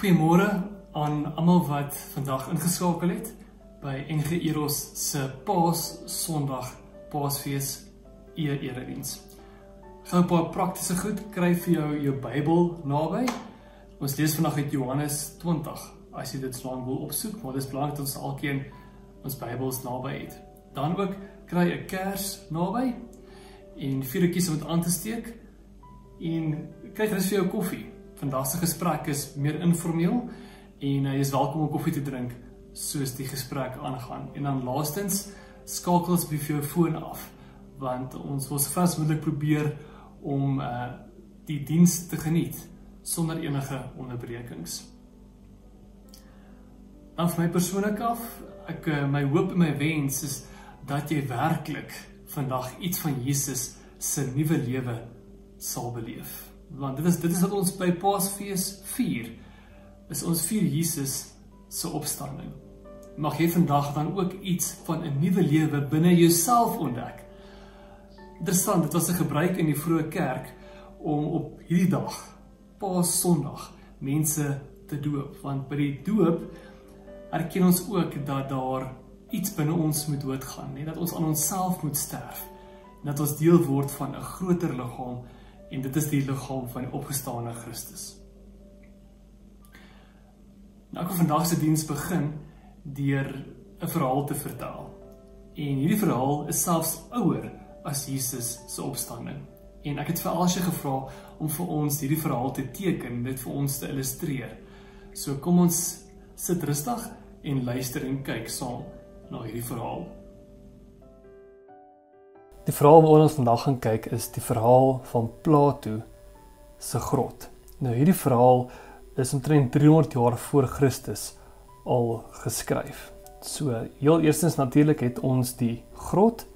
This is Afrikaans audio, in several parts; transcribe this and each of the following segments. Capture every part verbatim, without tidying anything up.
Goeiemôre aan almal wat vandag ingeskakel het by N G Eros se Paas Sondag Paasfees e-erediens. Gou 'n paar praktiese goed, kry vir jou jou Bybel naby. Ons lees vandag uit Johannes twintig, as jy dit slaan wil opsoek, maar dit is belangrik dat ons alkeen ons Bybels naby het. Dan ook kry 'n kers naby en vuurtjies om dit aan te steek en kry gerus vir jou koffie. Vandag se gesprek is meer informeel en jy is welkom om koffie te drink soos die gesprek aangaan. En dan laastens, skakel ons vir jou foon af, want ons wil sover as moontlik probeer om uh, die diens te geniet sonder enige onderbrekings. Dan vir my persoonlik af, ek, uh, my hoop en my wens is dat jy werklik vandag iets van Jesus se nuwe lewe sal beleef. Want dit is, dit is wat ons by Paasfees vier, is ons vier Jesus se opstanding. Mag jy vandag dan ook iets van 'n nuwe lewe binne jouself ontdek. Interessant, dit was 'n gebruik in die vroeë kerk om op hierdie dag, Paas Sondag, mense te doop. Want by die doop erken ons ook dat daar iets binne ons moet doodgaan, nie? Dat ons aan onsself moet sterf, en dat ons deel word van 'n groter liggaam, en dit is die liggaam van die opgestane Christus. Nou, ek wil vandag se diens begin deur 'n verhaal te vertel. En hierdie verhaal is selfs ouer as Jesus se opstanding. En ek het vir Elsje gevra om vir ons hierdie verhaal te teken, dit vir ons te illustreer. So kom ons sit rustig en luister en kyk saam na hierdie verhaal. Die verhaal waaroor ons vandag gaan kyk is die verhaal van Plato se grot. Nou hierdie verhaal is omtrent driehonderd jaar voor Christus al geskryf. So heel eerstens natuurlik het ons die grot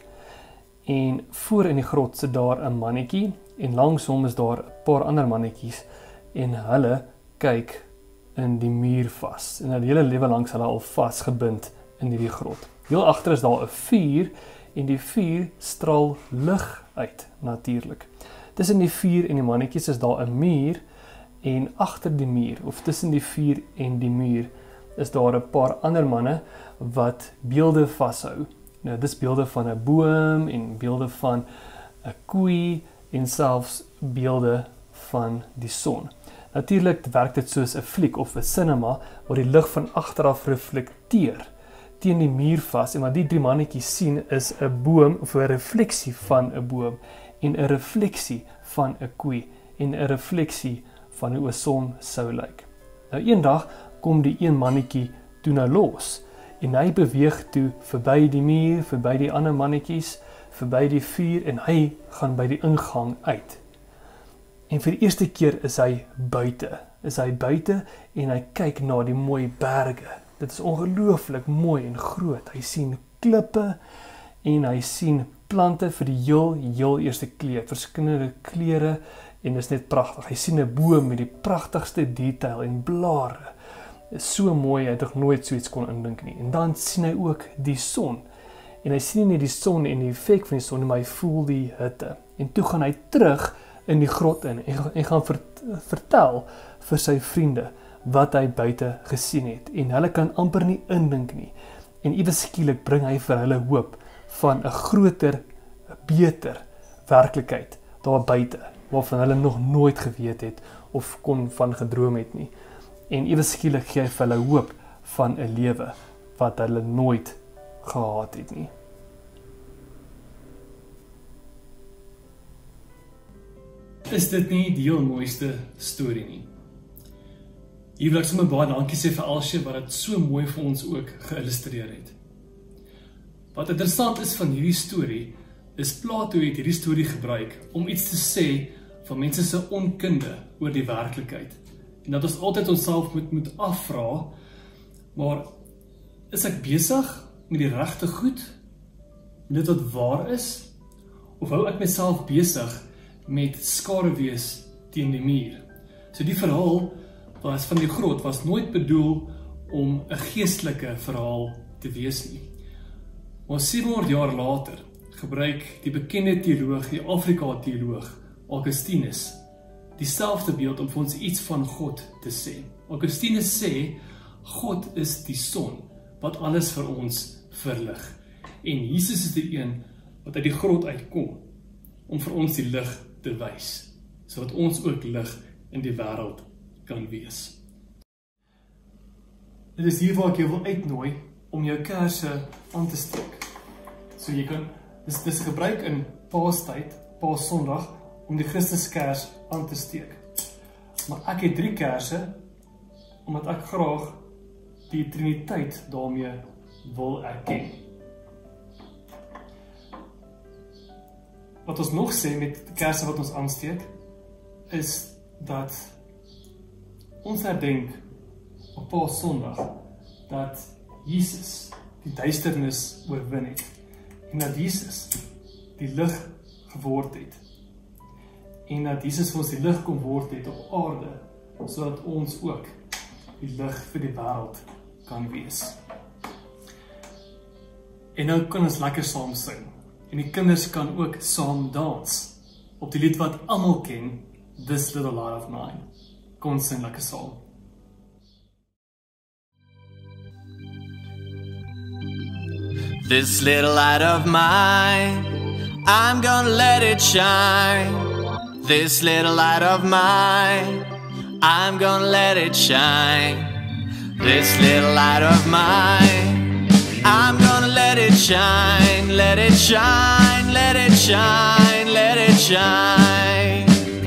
en voor in die grot sit daar 'n mannetjie en langs hom is daar 'n paar ander mannetjies en hulle kyk in die muur vas. En hulle hele lewe lank is hulle al vasgebind in hierdie grot. Heel agter is daar 'n vuur en die vuur straal lig uit natuurlik. Tussen die vuur en die mannetjies is daar 'n muur en agter die muur of tussen die vuur en die muur is daar 'n paar ander manne wat beelde vashou. Nou dis beelde van 'n boom en beelde van 'n koei en selfs beelde van die son. Natuurlik werk dit soos 'n fliek of 'n cinema waar die lig van agter af reflekteer teen die muur vas en wat die drie mannetjies sien is 'n boom of 'n refleksie van 'n boom en 'n refleksie van 'n koei en 'n refleksie van hoe 'n son sou lyk. Nou eendag kom die een mannetjie toe nou los en hy beweeg toe verby die muur, verby die ander mannetjies, verby die vuur en hy gaan by die ingang uit. En vir die eerste keer is hy buite. Is hy buite en hy kyk na die mooi berge. Dit is ongelooflik mooi en groot. Hy sien klippe en hy sien plante vir die heel heel eerste keer, verskillende kleure en dit is net pragtig. Hy sien 'n boom met die pragtigste detail en blare. Is so mooi, hy het nog nooit so iets kon indink nie. En dan sien hy ook die son. En hy sien nie die son en die effek van die son, maar hy voel die hitte. En toe gaan hy terug in die grot in en, en gaan vert, vertel vir sy vriende wat hy buite gesien het. En hulle kan amper nie indink nie. En iewes skielik bring hy vir hulle hoop van 'n groter, 'n beter werklikheid daar buite, waarvan hulle nog nooit geweet het of kon van gedroom het nie. En iewes skielik gee hy vir hulle hoop van 'n lewe wat hulle nooit gehad het nie. Is dit nie die heel mooiste storie nie? Hier wil ek sommer baie dankie sê vir Elsje wat dit so mooi vir ons ook geïllustreer het. Wat interessant is van hierdie storie, is Plato het hierdie storie gebruik om iets te sê van mense se onkunde oor die werklikheid. En dat ons altyd onsself moet, moet afvra, maar is ek besig met die regte goed? Met dit wat waar is? Of hou ek myself besig met skaduwees teen die muur? So die verhaal was van die grot was nooit bedoel om 'n geestelike verhaal te wees nie. Maar sewehonderd jaar later gebruik die bekende teoloog, die Afrika teoloog Augustinus, dieselfde beeld om vir ons iets van God te sê. Augustinus sê, God is die son wat alles vir ons verlig. En Jesus is die een wat uit die grot uitkom om vir ons die lig te wys, sodat ons ook lig in die wêreld kan wees. Dit is hier waar ek jou wil uitnooi om jou kersse aan te steek. So jy kan, dis, dis gebruik in Paastyd, Paasondag, om die Christuskers aan te steek. Maar ek het drie kersse, omdat ek graag die Triniteit daarmee wil erken. Wat ons nog sê met die kersse wat ons aansteek, is dat ons herdenk op Paasondag dat Jesus die duisternis oorwin het en dat Jesus die lig geword het en dat Jesus vir ons die lig kom word het op aarde sodat ons ook die lig vir die wêreld kan wees. En nou kan ons lekker saam sing en die kinders kan ook saam dans op die lied wat almal ken, This Little Light of Mine. Kom ons sing lekker saam. This little light of mine, I'm gonna let it shine. This little light of mine, I'm gonna let it shine. This little light of mine, I'm gonna let it shine. Let it shine, let it shine, let it shine.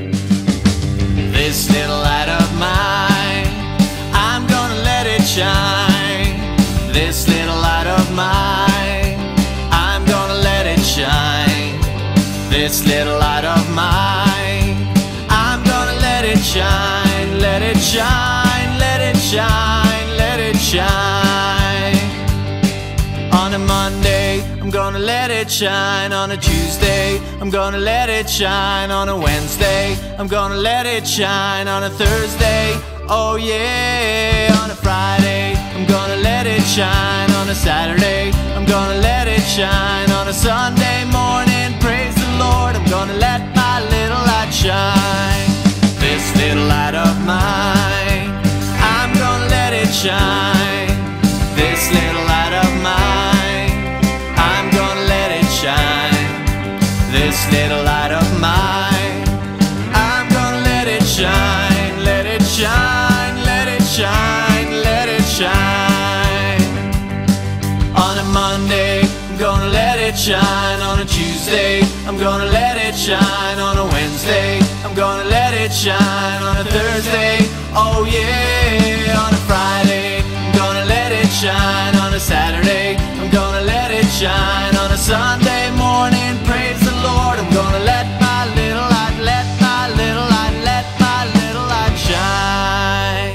This little light of mine, I'm gonna let it shine. This little light of mine, I'm gonna let it shine. This little light of mine, I'm gonna let it shine. Let it shine, let it shine, let it shine. On a Monday, I'm gonna let it shine. On a Tuesday, I'm gonna let it shine. On a Wednesday, I'm gonna let it shine. On a Thursday, oh yeah. On a Friday, I'm gonna let it shine. On a Saturday, I'm gonna let it shine. On a Sunday morning, praise the Lord, I'm gonna let my little light shine. This little light of mine, I'm gonna let it shine. This little light of mine, I'm gonna let it shine. This little light of mine, I'm gonna let it shine. Let it shine, let it shine, let it shine. On a Monday, I'm gonna let it shine. On a Tuesday, I'm gonna let it shine. On a Wednesday, I'm gonna let it shine. On a Thursday, oh yeah. On a Friday, I'm gonna let it shine. On a Saturday, I'm gonna let it shine. On a Sunday morning, praise the Lord, I'm gonna let my little light, let my little light, let my little light shine.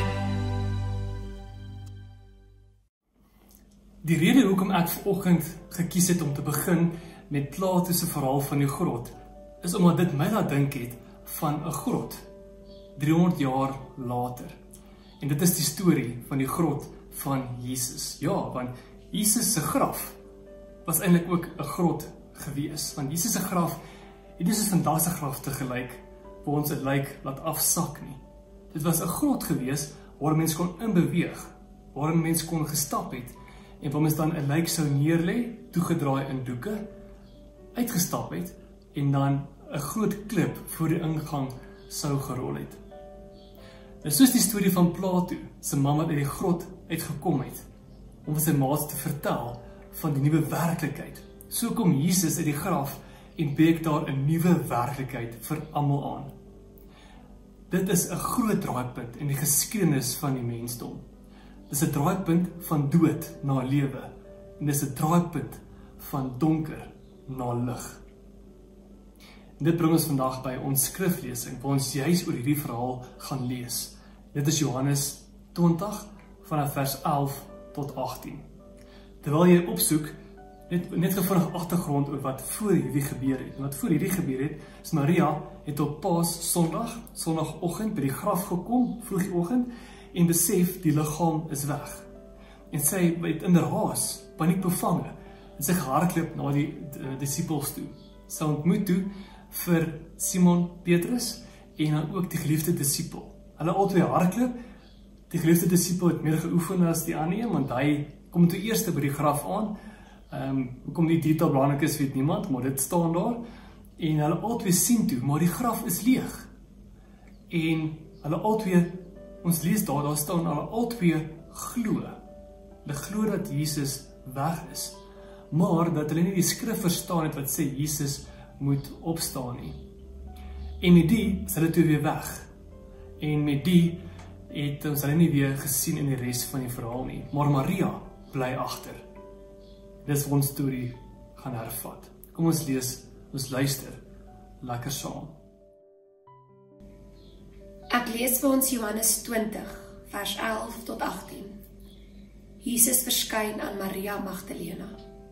Die rede hoekom ek vanoggend gekies het om te begin met Plato se verhaal van die grot, is omdat dit my laat dink het van 'n grot driehonderd jaar later. En dit is die storie van die grot van Jesus. Ja, want Jesus se graf was eintlik ook 'n grot gewees. Want Jesus se graf het nie soos vandag se graf te gelyk waar ons dit lyk laat afsak nie. Dit was 'n grot gewees waar mense kon inbeweeg, waar mense kon gestap het en waar mense dan 'n lijk sou neerlê, toegedraai in doeke, uitgestap het en dan 'n groot klip voor die ingang sou gerol het. Dit is soos die storie van Plato, sy ma wat uit die grot uitgekom het, om vir sy maats te vertel van die nuwe werklikheid. So kom Jesus uit die graf en breek daar 'n nuwe werklikheid vir almal aan. Dit is 'n groot draaipunt in die geskiedenis van die mensdom. Dit is 'n draaipunt van dood na lewe en dit is 'n draaipunt van donker na lig. Dit bring ons vandag by ons skriflesing, waar ons juis oor hierdie verhaal gaan lees. Dit is Johannes twintig, vanaf vers elf tot agttien. Terwyl jy opsoek, net, net gevinnig agtergrond oor wat voor hierdie gebeur het. En wat voor hierdie gebeur het, is Maria het op Paas Sondag, Sondagoggend by die graf gekom, vroeg die oggend, en besef die liggaam is weg. En sy het in haar haas, paniek bevange, en sy gehardloop na die uh, disippels toe. Sy ontmoet toe vir Simon Petrus en dan ook die geliefde disipel. Hulle albei hardloop. Die geliefde disipel het meer geoefen as die ander een, want hy kom toe eerste by die graf aan. Ehm um, hoekom die detail belangrik is, weet niemand, maar dit staan daar. En hulle albei sien toe, maar die graf is leeg. En hulle albei, ons lees daar, daar staan hulle albei glo. Hulle glo dat Jesus weg is, maar dat hulle nie die skrif verstaan het wat sê Jesus moet opstaan nie. En met die is hulle toe weer weg. En met die het ons hulle nie weer gesien in die res van die verhaal nie. Maar Maria bly agter. Dis ons storie gaan hervat. Kom ons lees, ons luister lekker saam. Ek lees vir ons Johannes twintig, vers elf tot agttien. Jesus verskyn aan Maria Magdalena.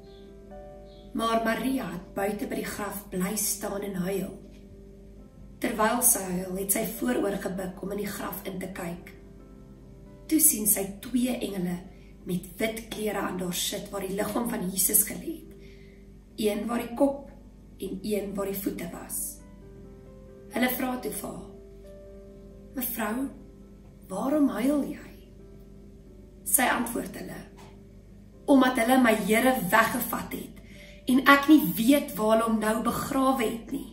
Maar Maria het buite by die graf bly staan en huil. Terwyl sy huil, het sy vooroor gebuk om in die graf in te kyk. Toe sien sy twee engele met wit klere aan daar sit waar die liggaam van Jesus gelê het. Een waar die kop en een waar die voete was. Hulle vra toe vir haar: "Mevrou, waarom huil jy?" Sy antwoord hulle: "Omdat hulle my Here weggevat het en ek nie weet waar hulle hom nou begrawe het nie."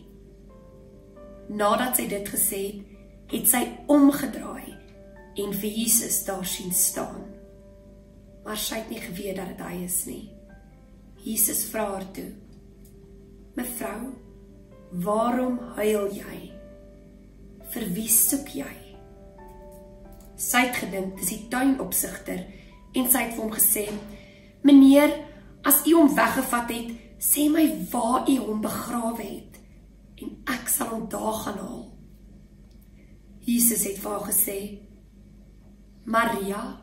Nadat sy dit gesê het, het sy omgedraai en vir Jesus daar sien staan. Maar sy het nie geweet dat dit hy is nie. Jesus vra haar toe: "Mevrou, waarom huil jy? Vir wie soek jy?" Sy het gedink dis die tuinopsigter en sy het vir hom gesê: "Meneer, as u hom weggevat het, sê my waar u hom begrawe het en ek sal hom daar gaan haal." Jesus het vir haar gesê: "Maria."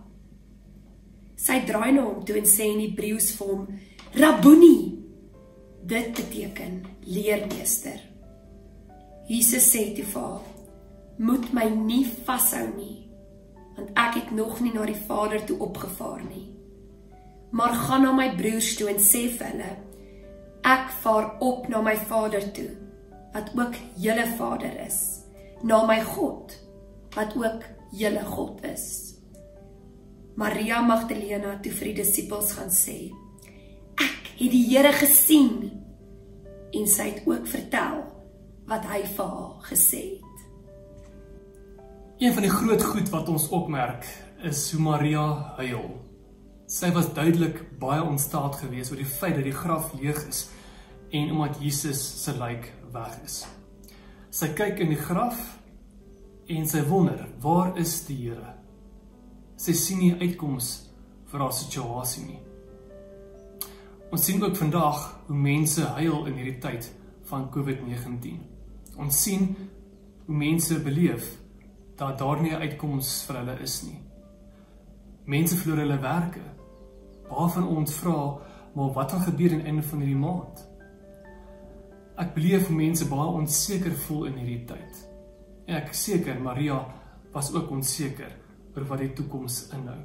Sy draai na hom toe en sê in Hebreëus vir hom: "Rabboni." Dit beteken leermeester. Jesus sê toe vir haar: "Moet my nie vashou nie, want ek het nog nie na die Vader toe opgevaar nie. Maar gaan na my broers toe en sê vir hulle: Ek vaar op na my Vader toe, wat ook julle Vader is, na my God, wat ook julle God is." Maria Magdalena toe vir die disippels gaan sê: "Ek het die Here gesien." En sy het ook vertel wat hy vir haar gesê het. Een van die groot goed wat ons opmerk is hoe Maria huil. Sy was duidelik baie ontsteld geweest oor die feit dat die graf leeg is en omdat Jesus se lijk weg is. Sy kyk in die graf en sy wonder, waar is die Here? Sy sien nie uitkoms vir haar situasie nie. Ons sien ook vandag hoe mense huil in hierdie tyd van COVID negentien. Ons sien hoe mense beleef dat daar nie 'n uitkoms vir hulle is nie. Mense verloor hulle werke, waarvan ons vra, maar wat gaan gebeur aan die einde van hierdie maand? Ek beleef hoe mense baie onseker voel in hierdie tyd. En ek is seker, Maria was ook onseker oor wat die toekoms inhou.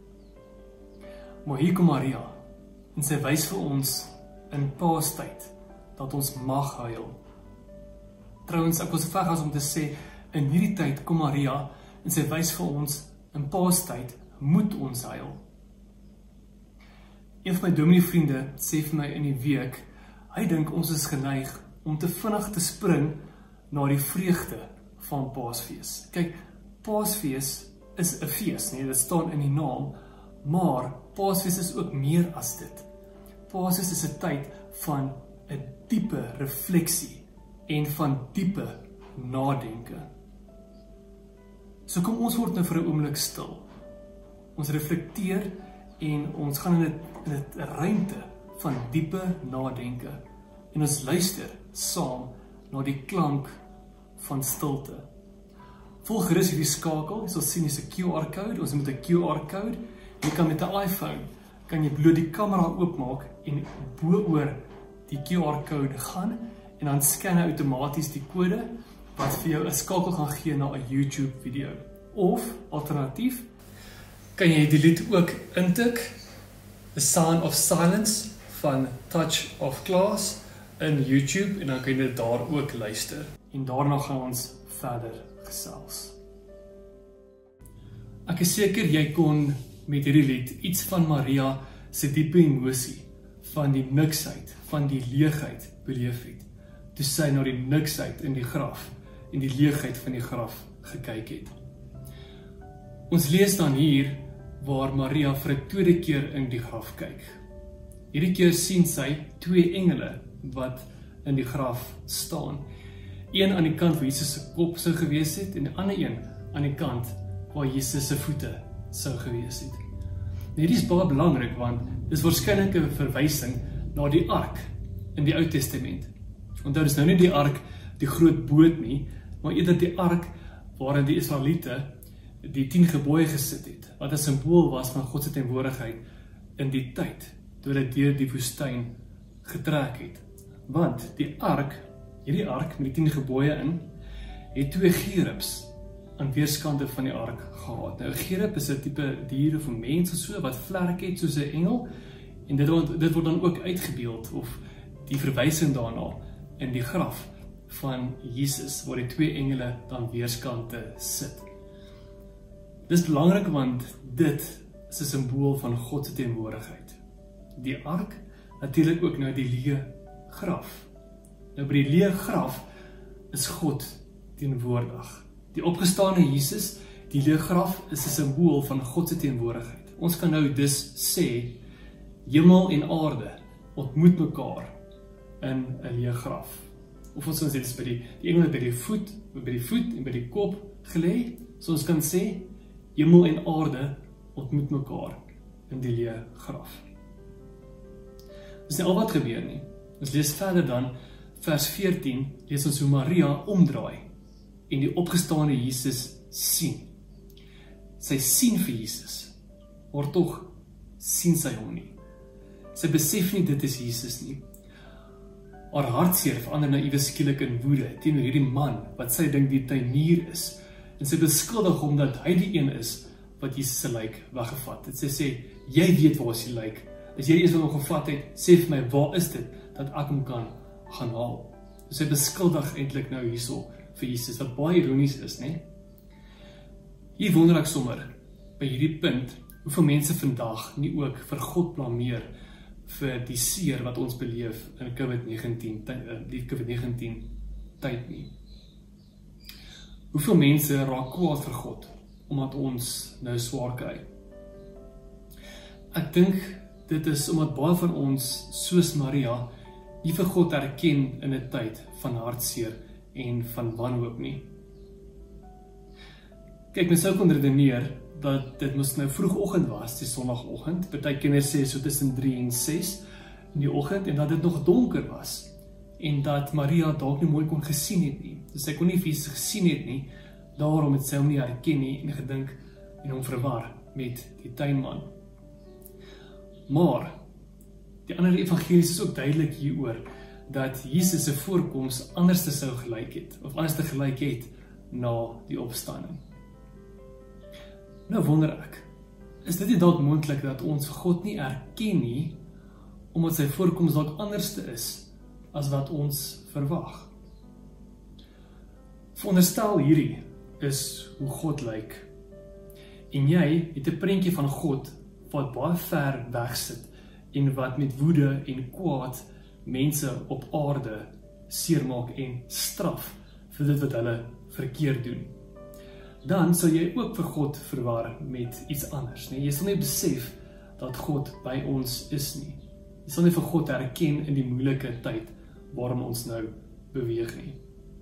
Maar hier kom Maria, en sy wys vir ons in Paastyd dat ons mag huil. Trouwens, ek was vergas om te sê, in hierdie tyd kom Maria, en sy wys vir ons in Paastyd moet ons huil. Een van my dominee-vriende sê vir my in die week, hy dink ons is geneig om te vinnig te spring na die vreugde van Paasfees. Kyk, Paasfees is 'n fees, nee, dit staan in die naam, maar Paasfees is ook meer as dit. Paasfees is 'n tyd van 'n diepe refleksie en van diepe nadenke. So kom ons word nou vir 'n oomblik stil. Ons reflekteer en ons gaan in 'n ruimte van diepe nadenke en ons luister saam na die klank van stilte. Volg gerus hierdie skakel, jy sal sien dis 'n Q R-code, ons moet 'n Q R-code. Jy kan met 'n iPhone, kan jy bloot die kamera oopmaak en bo-oor die Q R-code gaan en dan scan hy outomaties die kode wat vir jou 'n skakel gaan gee na 'n YouTube video. Of alternatief kan jy die lied ook intik, The Sound of Silence van Touch of Class in YouTube en dan kan jy dit daar ook luister. En daarna gaan ons verder gesels. Ek is seker jy kon met hierdie lied iets van Maria se diepe emosie, van die niksheid, van die leegheid beleef het, toe sy na die niksheid in die graf, en die leegheid van die graf gekyk het. Ons lees dan hier, waar Maria vir 'n tweede keer in die graf kyk. Hierdie keer sien sy twee engele, wat in die graf staan. Een aan die kant waar Jesus se kop sou gewees het, en die ander een aan die kant waar Jesus se voete sou gewees het. Hierdie is baie belangrik, want dit is waarskynlik 'n verwysing na die ark in die Ou Testament. Onthou, dis nou nie die ark, die groot boot nie, maar eerder die ark waarin die Israeliete die tien gebooie gesit het, wat 'n simbool was van God se teenwoordigheid in die tyd, toe hulle deur die woestyn getrek het. Want die ark, hierdie ark met die tien gebooie in, het twee gerubs aan weerskante van die ark gehad. Nou, 'n gerub is 'n tipe dier of 'n mens of so, wat vlerke het soos 'n engel, en dit word, dit word dan ook uitgebeeld, of die verwysing daarna, in die graf van Jesus, waar die twee engele dan weerskante sit. Dit is belangrik, want dit is 'n simbool van God se teenwoordigheid. Die ark, natuurlik ook nou die leë graf. Nou by die leë graf is God teenwoordig. Die opgestane Jesus, die leë graf, is 'n simbool van God se teenwoordigheid. Ons kan nou dus sê, hemel en aarde ontmoet mekaar in 'n leë graf. Of ons kan sê, dit is by die, die engele by die voet, by die voet en by die kop gelê. So ons kan sê, hemel en aarde ontmoet mekaar in die leë graf. Dis nie al wat gebeur nie. Ons lees verder dan, vers veertien, lees ons hoe Maria omdraai en die opgestane Jesus sien. Sy sien vir Jesus, maar tog sien sy hom nie. Sy besef nie dit is Jesus nie. Haar hartseer verander nou iewes skielik in woede teenoor hierdie man wat sy dink die tuinier is, en sy beskuldig hom dat hy die een is wat Jesus se lijk weggevat het. Sy sê, jy weet waar is die lijk. As jy die eens wat hom gevat het, sê vir my, waar is dit dat ek hom kan gaan haal? Dus sy beskuldig eintlik nou hierso vir Jesus, wat baie ironies is, né? Hier wonder ek sommer by hierdie punt hoeveel mense vandag nie ook vir God blameer vir die seer wat ons beleef in COVID negentien, die COVID negentien tyd nie. Hoeveel mense raak kwaad vir God omdat ons nou swaar kry? Ek dink dit is omdat baie van ons, soos Maria, nie vir God erken in 'n tyd van hartseer en van wanhoop nie. Kyk, mens sou kon redeneer dat dit moes nou vroegoggend was, die sondagoggend, party kinders sê so tussen drie en ses in die oggend, en dat dit nog donker was, en dat Maria dalk nie mooi kon gesien het nie. Dus sy kon nie vir Jesus gesien het nie, daarom het sy hom nie herken nie, en gedink en hom verwar met die tuinman. Maar die ander evangelies is ook duidelik hieroor, dat Jesus se voorkoms anders te sou gelyk het, of anders te gelyk het na die opstanding. Nou wonder ek, is dit nie dalk moontlik dat ons God nie erken nie, omdat sy voorkoms dalk anderste is, as wat ons verwag? Veronderstel hierdie is hoe God lyk, en jy het 'n prentjie van God wat baie ver weg sit, en wat met woede en kwaad mense op aarde seermaak en straf vir dit wat hulle verkeerd doen. Dan sal jy ook vir God verwar met iets anders, nee? Jy sal nie besef dat God by ons is nie. Jy sal nie vir God herken in die moeilike tyd waarom ons nou beweeg nie.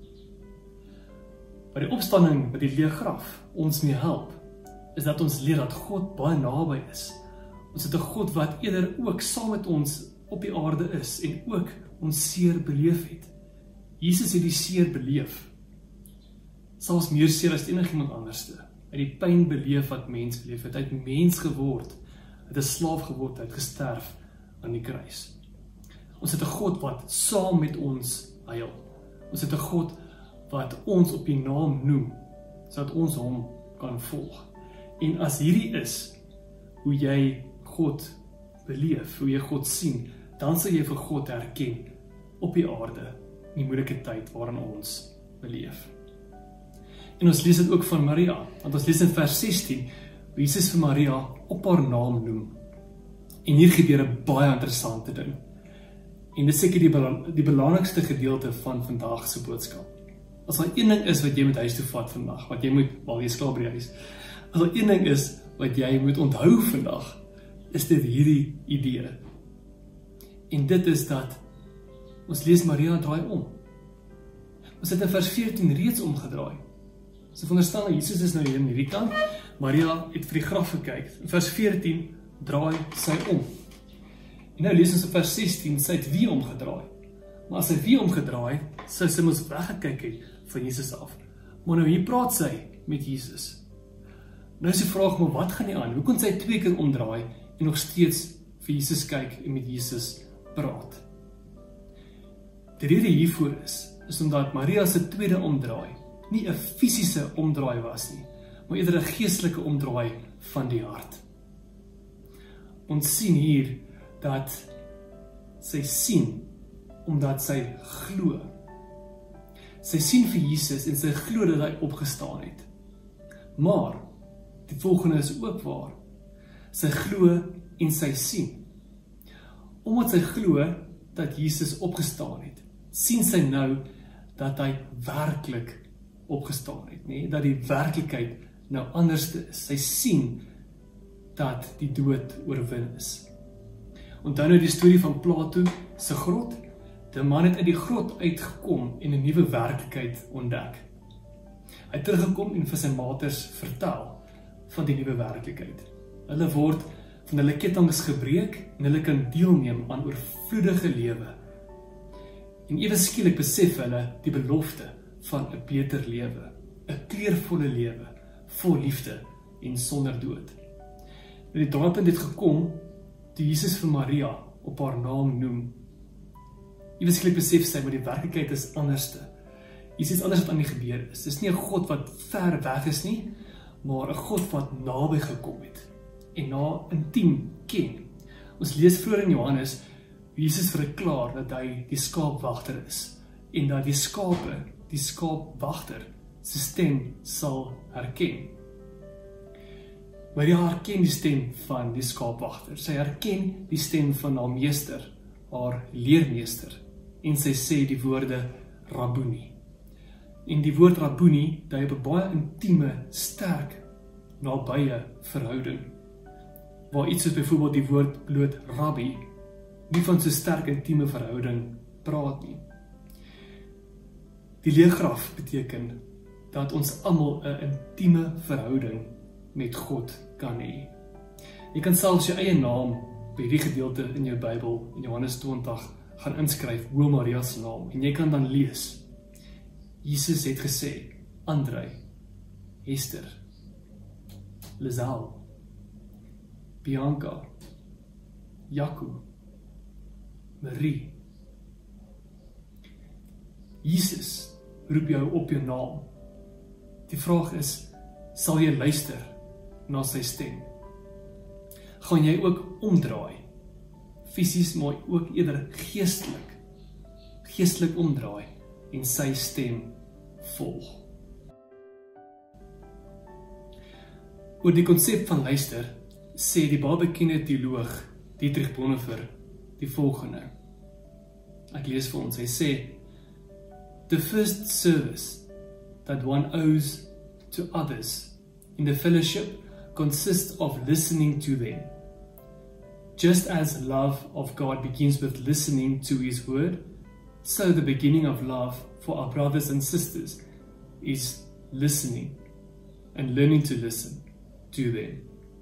By die opstanding by die leë graf ons mee help, is dat ons leer dat God baie naby is. Ons het 'n God wat eerder ook saam met ons op die aarde is en ook ons seer beleef het. Jesus het die seer beleef, selfs meer seer as enigiemand anderste. Hy het die pyn beleef wat mens beleef het. Hy het mens geword, hy het 'n slaaf geword, hy het gesterf aan die kruis. Ons het 'n God wat saam met ons huil. Ons het 'n God wat ons op die naam noem, sodat ons hom kan volg. En as hierdie is hoe jy God beleef, hoe jy God sien, dan sal jy vir God herken op die aarde, in die moeilike tyd waarin ons beleef. En ons lees dit ook van Maria, want ons lees in vers sestien, hoe Jesus vir Maria op haar naam noem. En hier gebeur 'n baie interessante ding. En dit is seker die, bela die belangrikste gedeelte van vandag se boodskap. As daar een ding is wat jy moet huis toe vat vandag, wat jy moet, wel jy is klaar by die huis, as daar een ding is wat jy moet onthou vandag, is dit hierdie idee. En dit is dat, ons lees Maria draai om. Ons het in vers veertien reeds omgedraai. So veronderstel dat Jesus is nou hier in hierdie kant, Maria het vir die graf gekyk. In vers veertien draai sy om. En nou lees ons in vers sestien, sy het weer omgedraai. Maar as sy weer omgedraai, sou sy mos weggekyk het van Jesus af. Maar nou hier praat sy met Jesus. Nou is die vraag, maar wat gaan nie aan? Hoe kon sy twee keer omdraai en nog steeds vir Jesus kyk en met Jesus praat? Die rede hiervoor is, is omdat Maria se tweede omdraai nie 'n fisiese omdraai was nie, maar eerder 'n geestelike omdraai van die hart. Ons sien hier dat sy sien omdat sy glo. Sy sien vir Jesus en sy glo dat hy opgestaan het. Maar die volgende is ook waar. Sy glo en sy sien. Omdat sy glo dat Jesus opgestaan het, sien sy nou dat hy werklik opgestaan het, nee? Dat die werklikheid nou anders is. Sy sien dat die dood oorwin is. Onthou nou die storie van Plato se grot. Die man het uit die grot uitgekom en 'n nuwe werklikheid ontdek. Hy het teruggekom en vir sy maters vertel van die nuwe werklikheid. Hulle word van hulle kettinge gebreek en hulle kan deelneem aan oorvloedige lewe. En ewe skielik besef hulle die belofte van 'n beter lewe, 'n kleurvolle lewe, vol liefde en sonder dood. En die draaipunt het gekom toe Jesus vir Maria op haar naam noem. Ewe skielik besef sy, maar die werklikheid is anderste. Hier is iets anders wat aan die gebeur is. Dit is nie 'n God wat ver weg is nie, maar 'n God wat naby gekom het en na intiem ken. Ons lees vroeër in Johannes hoe Jesus verklaar dat hy die skaapwagter is en dat die skape die skaapwagter se stem sal herken. Maria herken die stem van die skaapwagter. Sy herken die stem van haar meester, haar leermeester, en sy sê die woorde Rabboni. En die woord Rabboni dui op 'n baie intieme, sterk, nabye verhouding, waar iets soos byvoorbeeld die woord bloot Rabbi nie van so sterk intieme verhouding praat nie. Die leergraf beteken dat ons almal 'n intieme verhouding met God kan hê. Jy kan selfs jou eie naam by hierdie gedeelte in jou Bybel, in Johannes twintig, gaan inskryf, hoe Maria se naam, en jy kan dan lees. Jesus het gesê, Andrei, Esther, Lizal, Bianca, Jaco, Marie. Jesus roep jou op jou naam. Die vraag is, sal jy luister na sy stem? Gaan jy ook omdraai? Fisies, maar ook eerder geestelik. Geestelik omdraai en sy stem volg. Oor die konsep van luister sê die baie bekende teoloog Dietrich Bonhoeffer die volgende. Ek lees vir ons, hy sê, the first service that one owes to others in the fellowship consists of listening to them. Just as love of God begins with listening to His word, so the beginning of love for our brothers and sisters is listening and learning to listen to them.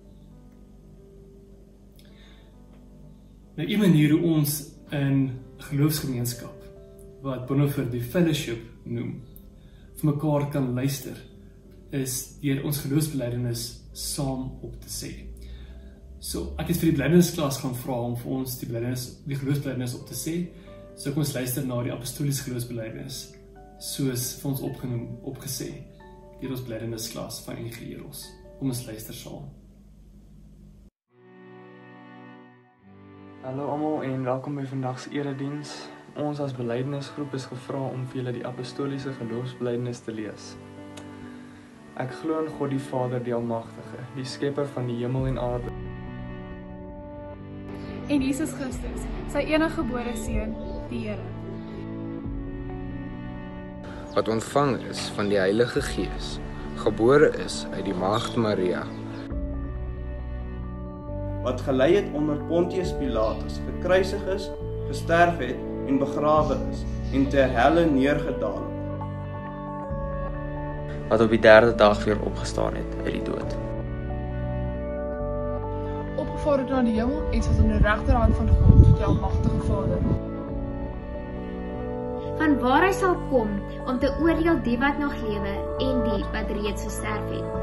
Nou, 'n manier hoe ons in geloofsgemeenskap, wat Bonhoeffer die fellowship noem, vir mekaar kan luister, is deur ons geloofsbelijdenis saam op te sê. So, ek het vir die belijdensklas gaan vra om vir ons die, die geloofsbelijdenis op te sê, so kom ons luister na die apostoliese geloofsbelijdenis, soos vir ons opgenoem, opgesê, deur ons belijdensklas van N G Eros. Kom ons luister saam. Hallo almal en welkom by vandag se erediens. Ons as belydenisgroep is gevra om vir julle die apostoliese geloofsbelydenis te lees. Ek glo in God die Vader, die Almagtige, die skepper van die hemel en aarde. En Jesus Christus, sy enige gebore Seun, die Here. Wat ontvang is van die Heilige Gees, gebore is uit die Maagd Maria, wat gelei het onder Pontius Pilatus, gekruisig is, gesterf het en begrawe is, en ter helle neergedaal het, wat op die derde dag weer opgestaan het uit die dood. Opgevaar het na die hemel en sit aan die regterhand van God, die Almagtige Vader. Van waar hy sal kom om te oordeel die wat nog lewe en die wat reeds gesterf het.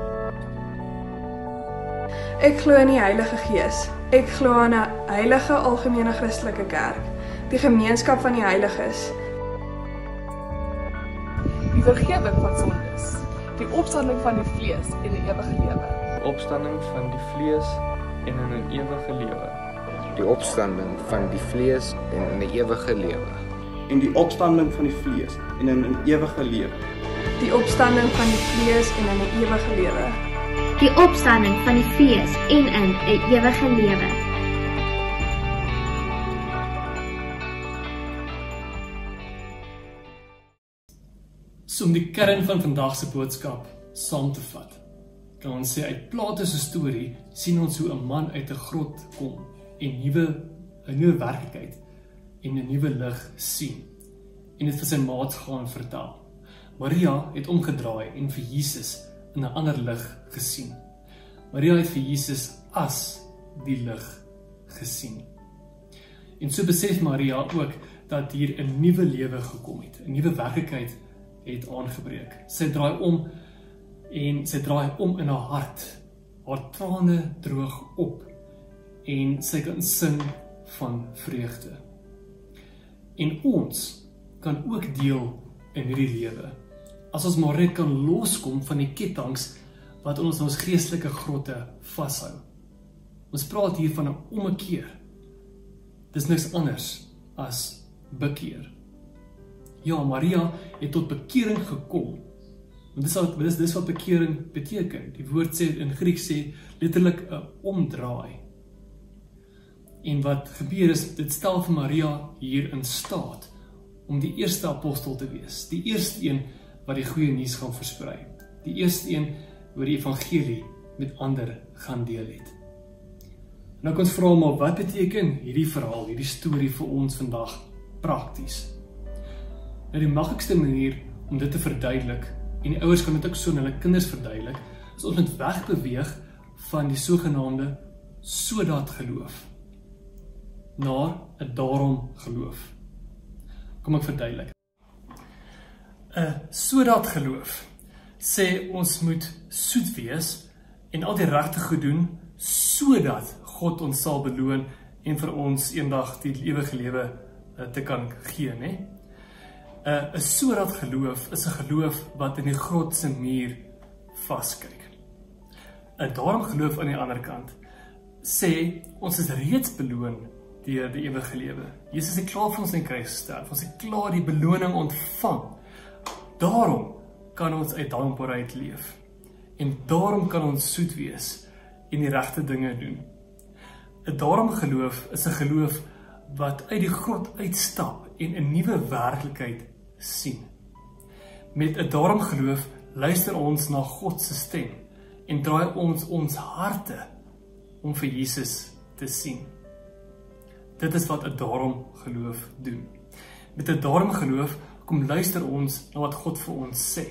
Ek glo in die Heilige Gees. Ek glo aan 'n heilige algemene Christelike kerk, die gemeenskap van die heiliges, Die vergifnis van sondes, die opstanding van die vlees en die ewige lewe. Die opstanding van die vlees en in 'n ewige lewe. die opstanding van die vlees en in die ewige lewe. en die opstanding van die vlees en in 'n ewige lewe. die opstanding van die vlees en in 'n ewige lewe. Die opstanding van die vlees en in 'n ewige lewe. So om die kern van vandag se boodskap saam te vat, kan ons sê uit Plato se storie sien ons hoe 'n man uit 'n grot kom en nuwe 'n nuwe werklikheid en 'n nuwe lig sien en dit vir sy maats gaan vertel. Maria het omgedraai en vir Jesus in 'n ander lig gesien. Maria het vir Jesus as die lig gesien. En so besef Maria ook dat hier 'n nuwe lewe gekom het, 'n nuwe werklikheid het aangebreek. Sy draai om en sy draai om in haar hart. Haar trane droog op en sy kan sing van vreugde. En ons kan ook deel in hierdie lewe. As ons maar net kan loskom van die ketTINGs wat ons in ons geestelike grotte vashou. Ons praat hier van 'n ommekeer. Dis niks anders as bekeer. Ja, Maria het tot bekering gekom. Want dis wat, dis, dis wat bekering beteken. Die woord sê in Grieks sê letterlik 'n omdraai. En wat gebeur is, dit stel vir Maria hier in staat om die eerste apostel te wees. Die eerste een wat die goeie nuus gaan versprei. Die eerste een wat die evangelie met ander gaan deel het. Nou kan ons vra maar, wat beteken hierdie verhaal, hierdie storie vir ons vandag prakties? Nou die maklikste manier om dit te verduidelik, en die ouers kan dit ook so aan hulle kinders verduidelik, is ons moet wegbeweeg van die sogenaamde sodat geloof na 'n daarom geloof. Kom ek verduidelik. 'n sodat geloof sê ons moet soet wees en al die regte goed doen sodat God ons sal beloon en vir ons eendag die ewige lewe te kan gee, né? 'n uh, sodat geloof is 'n geloof wat in die grot se muur vaskyk. 'n daarom geloof aan die ander kant sê ons is reeds beloon deur die ewige lewe. Jesus het klaar vir ons in kruis gesterf. Ons het klaar die beloning ontvang. Daarom kan ons uit dankbaarheid leef. En daarom kan ons soet wees en die regte dinge doen. 'n daarom geloof is 'n geloof wat uit die grot uitstap en 'n nuwe werklikheid sien. Met 'n daarom geloof luister ons na God se stem en draai ons ons harte om vir Jesus te sien. Dit is wat 'n daarom geloof doen. Met 'n daarom geloof kom luister ons na wat God vir ons sê.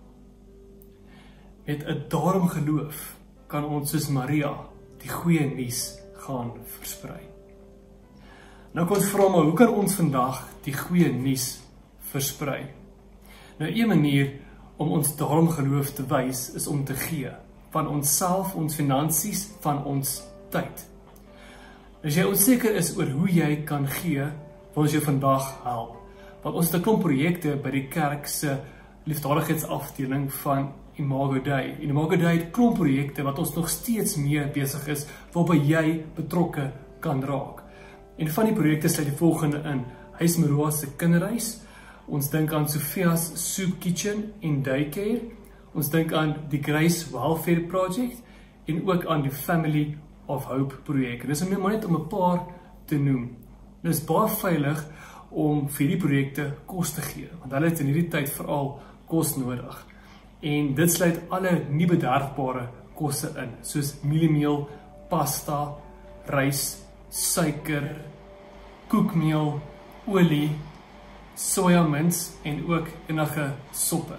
Met 'n daarom geloof kan ons soos Maria die goeie nuus gaan versprei. Nou kan ons vra maar, hoe kan ons vandag die goeie nuus versprei? Nou, een manier om ons daarom geloof te wys is om te gee van onsself, ons finansies, van ons tyd. As jy onseker is oor hoe jy kan gee, wil ons jou vandag help. Want ons het 'n klomp projekte by die kerk se liefdadigheidsafdeling van Imago Dei. En Imago Dei het klomp projekte wat ons nog steeds mee besig is, waarby jy betrokke kan raak. En van die projekte sluit die volgende in: Huis Meroa se kinderhuis, ons dink aan Sophia's Soup Kitchen en Daycare, Ons dink aan die Grace Welfare Project en ook aan die Family of Hope projek. En dis om maar net om 'n paar te noem. Dit is baie veilig om vir die projekte kos te gee, want hulle het in hierdie tyd veral kos nodig. En dit sluit alle nie bederfbare kosse in, soos mieliemeel, pasta, rys, suiker, koekmeel, olie, sojamins en ook enige soppe.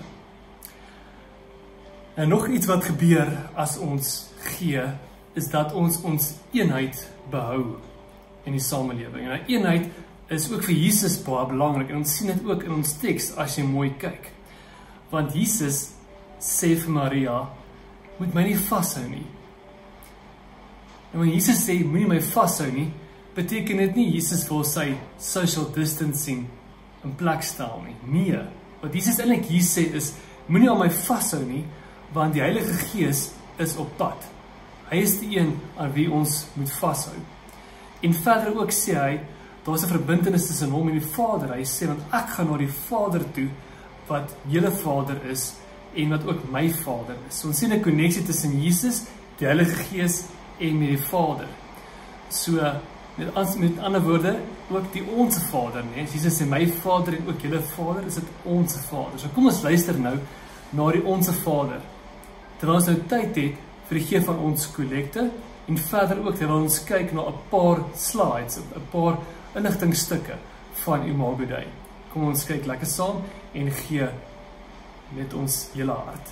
En nog iets wat gebeur as ons gee, is dat ons ons eenheid behou in die samelewing. En die eenheid is ook vir Jesus baie belangrik, en ons sien dit ook in ons teks as jy mooi kyk. Want Jesus sê vir Maria, moet my nie vashou nie. En wanneer Jesus sê, moet nie my vashou nie, beteken dit nie Jesus wil sy social distancing in plek stel nie. Nee, wat Jesus eintlik hier sê is, moet nie aan my vashou nie, want die Heilige Gees is op pad. Hy is die een aan wie ons moet vashou. En verder ook sê hy, daar is 'n verbintenis tussen hom en die Vader. Hy sê, want ek gaan na die Vader toe, wat julle Vader is, en wat ook my Vader is. So ons sien 'n koneksie tussen Jesus, die Heilige Gees en met die Vader. So, met, met ander woorde, ook die onse Vader, nee? Jesus sê my Vader en ook julle Vader, is dit onse Vader. So kom ons luister nou na die onse Vader, terwyl ons nou tyd het vir die gee van ons kollekte, en verder ook terwyl ons kyk na 'n paar slides, 'n paar inligtingstukke van Imago Dei. Kom ons kyk lekker saam en gee met ons hele hart.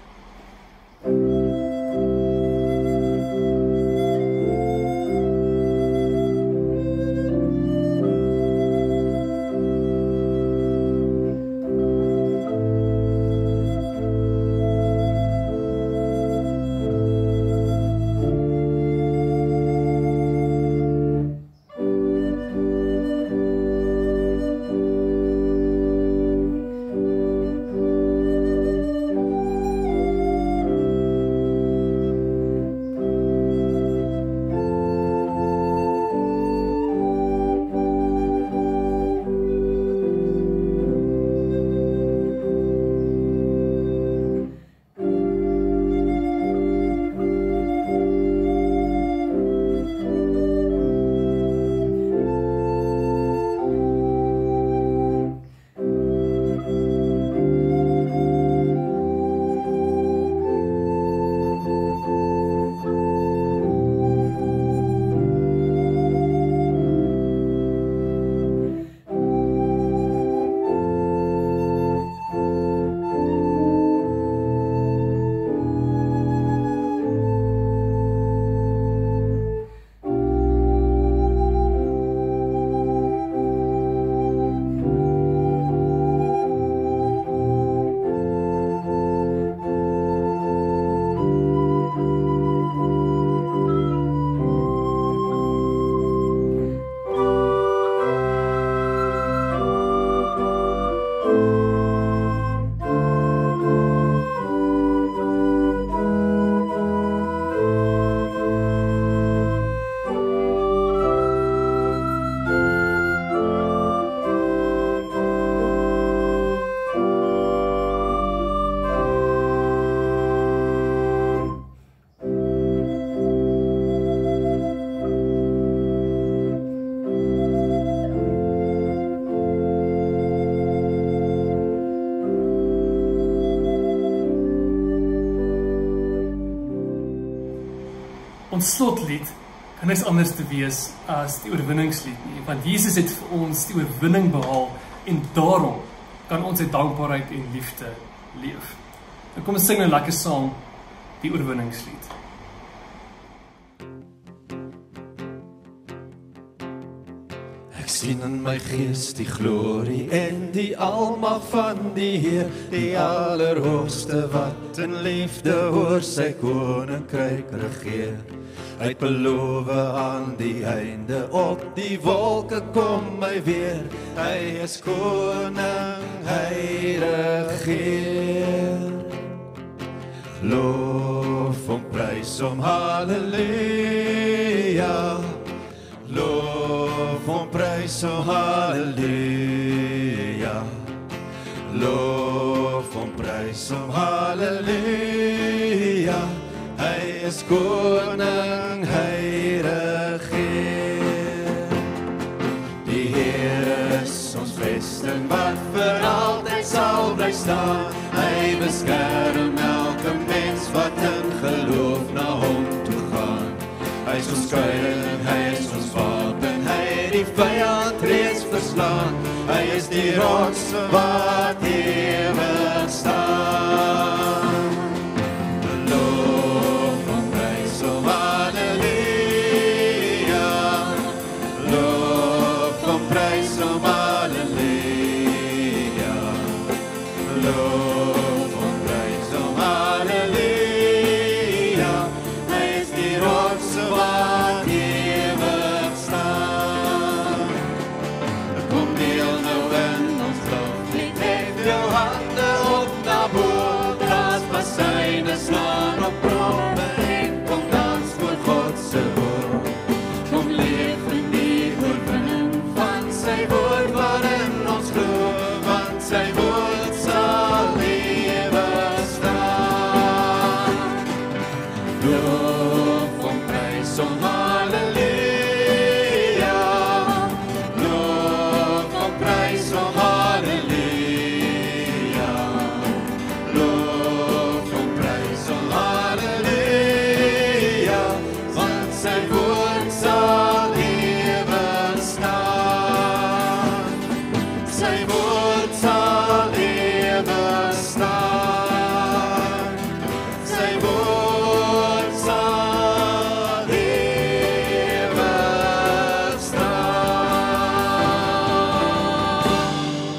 Ons slotlied kan niks anders te wees as die oorwinningslied nie, want Jesus het vir ons die oorwinning behaal en daarom kan ons uit dankbaarheid en liefde leef. En kom ons sing nou lekker saam die oorwinningslied. Ek sien in my gees die glorie en die almag van die Heer, die Allerhoogste wat in liefde oor sy koninkryk regeer. Hy het beloof aan die einde, op die wolke kom hy weer. Hy is koning, hy regeer. Loof hom, prys hom, halleluja. Loof hom, prys hom, halleluja. Loof hom, prys prys hom, halleluja. Hy is koning, hy regeer. Die Heer is ons vesting wat vir altyd sal bly staan. Hy beskerm elke mens wat in geloof na hom toe gaan. Hy is ons skuiling, hy is ons wapen, hy het die vyand reeds verslaan. Hy is die rots wat ewig staan. Loof hom, prys hom, halleluja. Loof hom, prys hom, halleluja. Loof hom, prys hom, halleluja. Hy is die rots wat ewig staan. Kom deel nou in ons loflied, hef jou hande op na bo, blaas basyne, slaan op tromme en kom dans voor God se woord. Kom leef in die oorwinning van sy woord waarin ons glo, want sy woord sal ewig staan. Loof hom, prys hom, halleluja. Loof hom, prys hom, halleluja. Loof hom, prys hom, halleluja. Want sy woord sal ewig staan. Sy woord sal ewig staan. Sy woord sal ewig staan.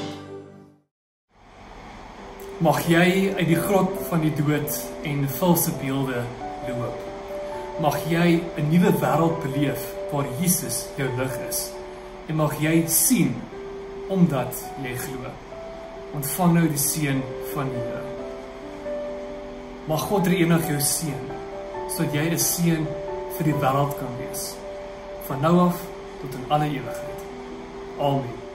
Mag jy uit die grot van die dood en valse beelde loop. Mag jy 'n nuwe wêreld beleef waar Jesus jou lig is. En mag jy sien omdat jy glo. Ontvang nou die seën van die Here. Mag God eendag jou seën, sodat jy 'n seën vir die wêreld kan wees. Van nou af tot in alle ewigheid. Amen.